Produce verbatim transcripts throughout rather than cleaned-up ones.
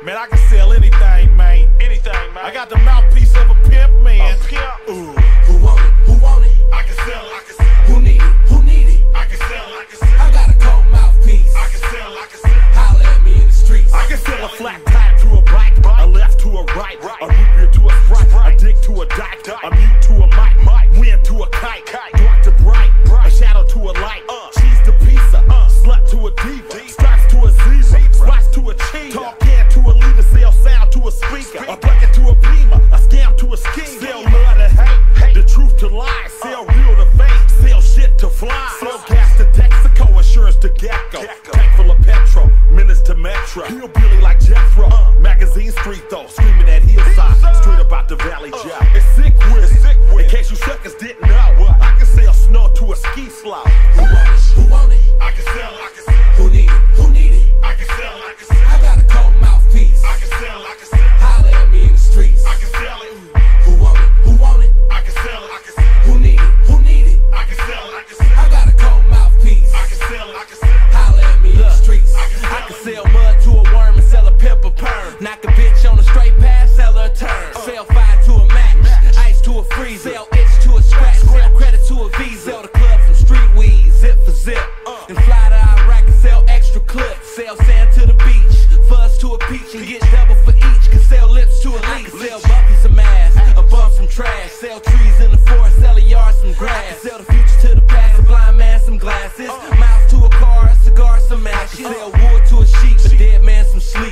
Man, I can sell anything, man. Anything, man. I got the mouthpiece of a pimp, man. A pimp. Ooh. Who want it? Who want it? I can sell it. I can sell it. Who need it? Who need it? I can sell it. I can sell it. I got a cold mouthpiece. I can sell it. I can sell it. Holla at me in the streets. I can sell a flat tire to a bike, a left to a right, a root beer to a sprite, a dick to a dyke, a mute to a mic, wind to a kite, dark to bright, a shadow to a light, cheese to pizza, slut to a diva, stripes to a zebra, spots to a cheetah, talk can to a leader, sell sound to a speaker, a bucket to a beamer, a scam to a scheme, sell love to hate, the truth to lies, sell real to fake, sell shit to fly, sell gas to Texaco, insurance to Gecko, tank full of petrol, minutes to Metro, hillbilly like Jethro, magazine street though, screaming at hillside, straight about the valley job. It's sick with it, in case you suckers didn't know, I can sell snow to a ski slope. Who want it? Who want it? I can sell it, I can sell it. Who need it? Who need it? I can sell it, I can sell it. I got a cold mouthpiece. I can sell it, I can sell it. Holla at me in the streets. I can sell it. Who want it? Who want it? I can sell it, I can sell it. Who need it? Who need it? I can sell it, I can sell it. I got a cold mouthpiece. I can sell it, I can sell it. Holla at me in the streets. I can sell mud to a worm and sell a pepper perm. Knock a bitch on a straight pass, sell her a turn. Sell fire to a match, ice to a freeze, sell itch to a scratch, sell credit to a visa. Sell the club from street weed, zip for zip, and fly to Iraq and sell extra clips. Sell sand to the beach, fuzz to a peach, and get double for each. Can sell lips to a leaf, sell buckets of mass, a bump some trash. Sell trees in the forest, sell a yard some grass. Sell the future to the past, a blind man some glasses, mouth to a car, a cigar some matches. Sell wood to a sheep, a dead man some sleep.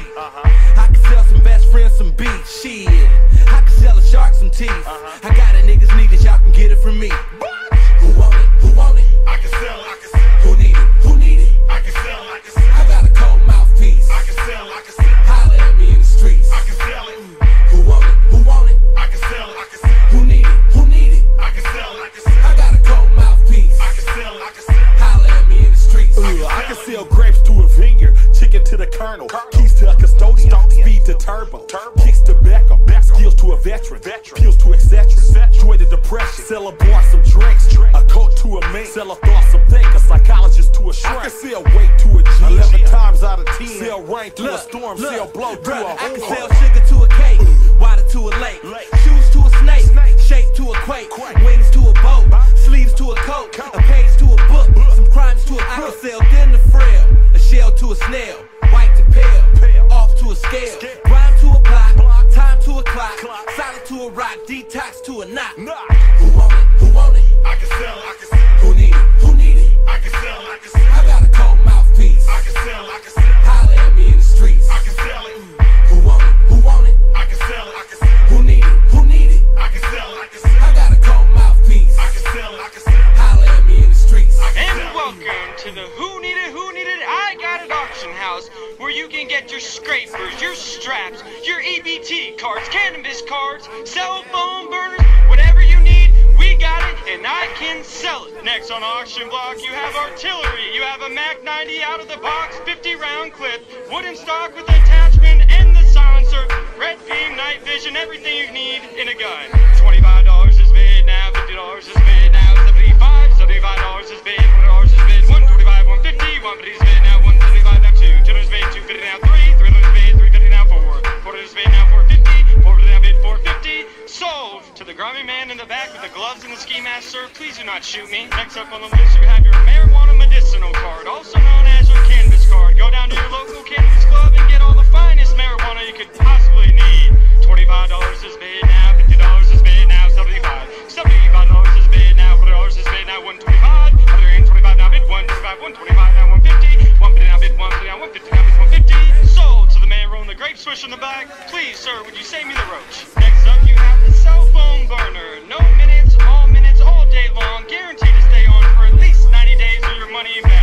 I can sell some best friends some beats, shit. I can sell a shark some teeth. I got it, niggas need it, y'all can get it from me. Who want it? Who want it? I can sell it, I can sell it. Who need it? Who need it? I can sell it, I can sell it. I got a cold mouthpiece. I can sell it, I can sell it. Holla at me in the streets. I can sell it. Who want it? Who want it? I can sell it, I can sell it. Who need it? Who need it? I can sell it, I can sell it. I got a cold mouthpiece. I can sell it, I can sell it. Holla at me in the streets. Ooh, I can sell grapes to a vineyard, chicken to the colonel, keys to a custodian, speed to turbo, kicks to Beckham, skills to a veteran, pills to et cetera, joy to depression, sell a bar some drinks, a coat to a mink, sell a thought some think, a psychologist to a shrink. I can sell weight to a G, eleven times out of ten, sell rain to Look, a storm, look, sell blow to bruh, a I can whore. sell sugar to a cake, water to a lake, shoes to a snake, shape to a quake, wings to a boat, sleeves to a coat, a page to a book, some crimes to a crook. I can sell thin to frail, a shell to a snail, white to pale, off to a scale, rhyme to a block, time to a clock, solid to a rock, detox to a knot. Who want it? Who want it? I can sell it, I can sell it. Who need it? Who need it? I can sell it, I can sell it. I got a cold mouthpiece. I can sell it, I can sell it. Holla at me in the streets. I can sell it. Who want it? Who want it? I can sell it, I can sell it. Who need it? Who need it? I can sell it, I can sell it. I got a cold mouthpiece. I can sell it, I can sell it. Holla at me in the streets. And welcome to the Who Need It, Who Need It, I Got It auction house, where you can get your scrapers, your straps, your E B T cards, cannabis cards, cell phone burners, whatever you need, we got it, and I can sell it. Next on auction block, you have artillery. You have a Mac ninety out of the box, fifty round clip, wooden stock with attachment and the silencer, red beam, night vision, everything you need in a gun. twenty-five dollars is bid now, fifty dollars is bid now, seventy-five dollars, seventy-five dollars is bid, one hundred dollars is bid, one twenty-five, one fifty, one fifty is bid now, one seventy-five now, two, two hundred is bid, two fifty now, three, three hundred is bid, three fifty now, four, four hundred is bid now, four fifty, four fifty now, bid, four fifty, sold to the grimy man in the back with the gloves and the ski mask, sir. Please do not shoot me. Next up on the list, you have your marijuana medicinal card, also known as your cannabis card. Go down to your local cannabis club and get all the finest marijuana you could possibly need. twenty-five dollars is bid now, fifty dollars is bid now, seventy-five dollars, seventy-five dollars is bid now, forty dollars is bid now, one twenty-five, one twenty-five now, bid one twenty-five, one twenty-five now, one fifty, one fifty now, bid one fifty now, one fifty now, bid one fifty, sold to the man rolling the grape swish in the back. Please, sir, would you save me the roach? Next up, you have the cell phone burner. No minutes, all minutes, all day long, guaranteed to stay on for at least ninety days or your money back.